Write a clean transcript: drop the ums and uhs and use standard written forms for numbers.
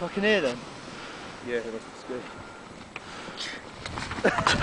fucking here then? Yeah, he must be scared.